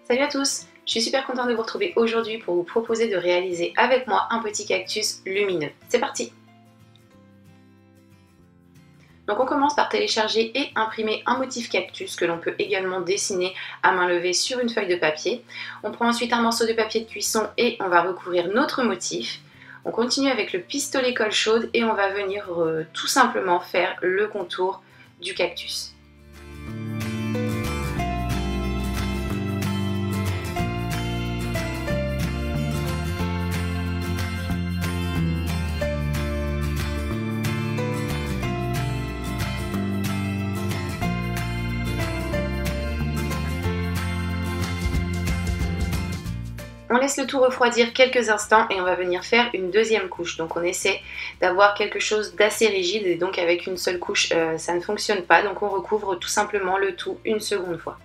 Salut à tous! Je suis super contente de vous retrouver aujourd'hui pour vous proposer de réaliser avec moi un petit cactus lumineux. C'est parti! Donc on commence par télécharger et imprimer un motif cactus que l'on peut également dessiner à main levée sur une feuille de papier. On prend ensuite un morceau de papier de cuisson et on va recouvrir notre motif. On continue avec le pistolet colle chaude et on va venir tout simplement faire le contour du cactus. On laisse le tout refroidir quelques instants et on va venir faire une deuxième couche. Donc on essaie d'avoir quelque chose d'assez rigide et donc avec une seule couche ça ne fonctionne pas. Donc on recouvre tout simplement le tout une seconde fois.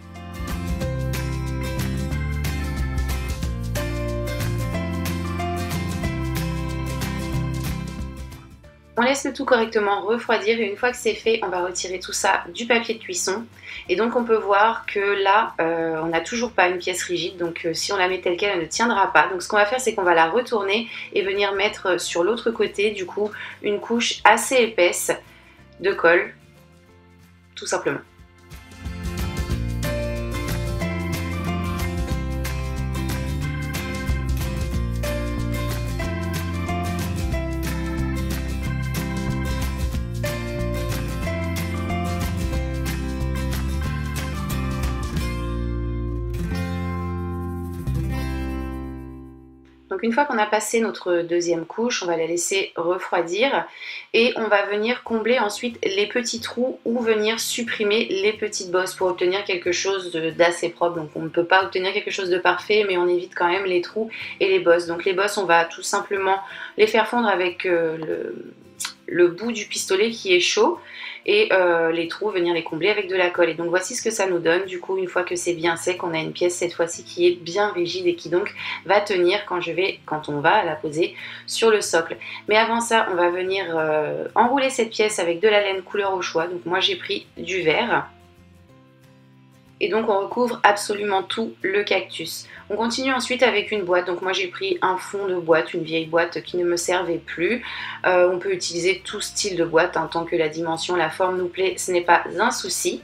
On laisse le tout correctement refroidir et une fois que c'est fait, on va retirer tout ça du papier de cuisson. Et donc on peut voir que là, on n'a toujours pas une pièce rigide, donc si on la met telle quelle, elle ne tiendra pas. Donc ce qu'on va faire, c'est qu'on va la retourner et venir mettre sur l'autre côté, du coup, une couche assez épaisse de colle, tout simplement. Donc une fois qu'on a passé notre deuxième couche, on va la laisser refroidir et on va venir combler ensuite les petits trous ou venir supprimer les petites bosses pour obtenir quelque chose d'assez propre. Donc on ne peut pas obtenir quelque chose de parfait, mais on évite quand même les trous et les bosses. Donc les bosses, on va tout simplement les faire fondre avec le bout du pistolet qui est chaud et les trous venir les combler avec de la colle. Et donc voici ce que ça nous donne. Du coup, une fois que c'est bien sec, on a une pièce cette fois-ci qui est bien rigide et qui donc va tenir quand on va la poser sur le socle. Mais avant ça, on va venir enrouler cette pièce avec de la laine couleur au choix. Donc moi j'ai pris du vert. Et donc on recouvre absolument tout le cactus. On continue ensuite avec une boîte. Donc moi j'ai pris un fond de boîte, une vieille boîte qui ne me servait plus. On peut utiliser tout style de boîte, hein, tant que la dimension, la forme nous plaît, ce n'est pas un souci.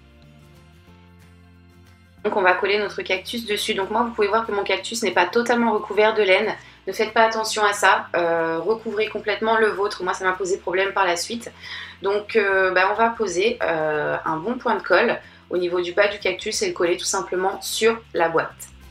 Donc on va coller notre cactus dessus. Donc moi vous pouvez voir que mon cactus n'est pas totalement recouvert de laine. Ne faites pas attention à ça, recouvrez complètement le vôtre. Moi ça m'a posé problème par la suite. Donc on va poser un bon point de colle au niveau du bas du cactus et le coller tout simplement sur la boîte.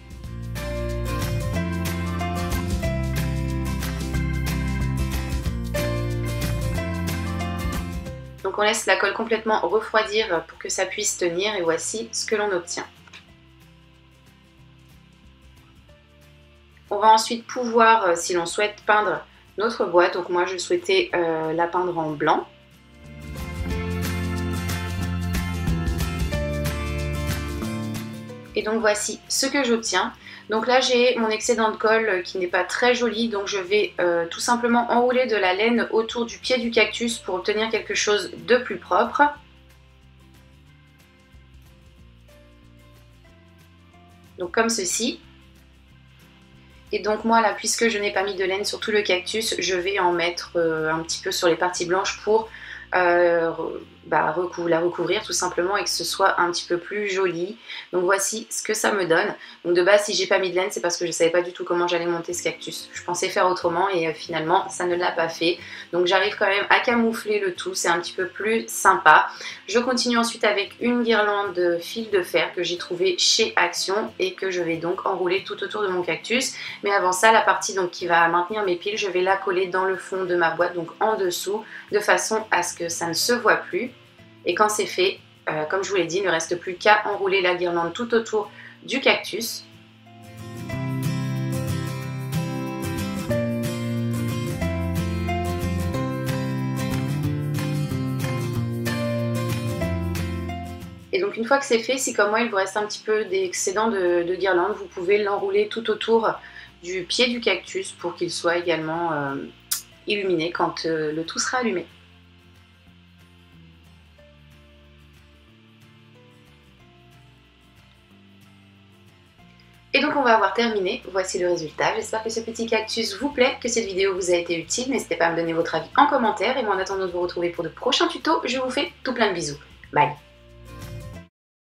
Donc on laisse la colle complètement refroidir pour que ça puisse tenir et voici ce que l'on obtient. On va ensuite pouvoir, si l'on souhaite, peindre notre boîte. Donc moi je souhaitais la peindre en blanc. Et donc voici ce que j'obtiens. Donc là j'ai mon excédent de colle qui n'est pas très joli, donc je vais tout simplement enrouler de la laine autour du pied du cactus pour obtenir quelque chose de plus propre. Donc comme ceci. Et donc moi là, puisque je n'ai pas mis de laine sur tout le cactus, je vais en mettre un petit peu sur les parties blanches pour la recouvrir tout simplement et que ce soit un petit peu plus joli. Donc voici ce que ça me donne. Donc de base si j'ai pas mis de laine c'est parce que je savais pas du tout comment j'allais monter ce cactus. Je pensais faire autrement et finalement ça ne l'a pas fait. Donc j'arrive quand même à camoufler le tout, c'est un petit peu plus sympa. Je continue ensuite avec une guirlande de fil de fer que j'ai trouvé chez Action et que je vais donc enrouler tout autour de mon cactus. Mais avant ça, la partie donc qui va maintenir mes piles, je vais la coller dans le fond de ma boîte, donc en dessous, de façon à ce que ça ne se voit plus. Et quand c'est fait, comme je vous l'ai dit, il ne reste plus qu'à enrouler la guirlande tout autour du cactus. Et donc une fois que c'est fait, si comme moi il vous reste un petit peu d'excédent de guirlande, vous pouvez l'enrouler tout autour du pied du cactus pour qu'il soit également illuminé quand le tout sera allumé. Et donc on va avoir terminé, voici le résultat. J'espère que ce petit cactus vous plaît, que cette vidéo vous a été utile. N'hésitez pas à me donner votre avis en commentaire. Et moi en attendant de vous retrouver pour de prochains tutos, je vous fais tout plein de bisous. Bye!